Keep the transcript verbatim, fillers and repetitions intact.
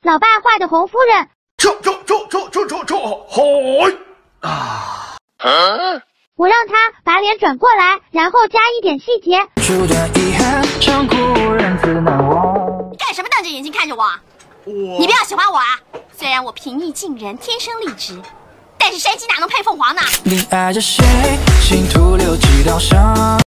老爸画的红夫人。 撤撤撤撤撤撤撤！嗨啊！ 我让他把脸转过来，然后加一点细节。 初段遗憾，长哭人自难忘。 你干什么瞪着眼睛看着我？ 我你不要喜欢我啊！虽然我平易近人，天生丽质，但是山鸡哪能配凤凰呢？ 你爱着谁？心徒留几道伤。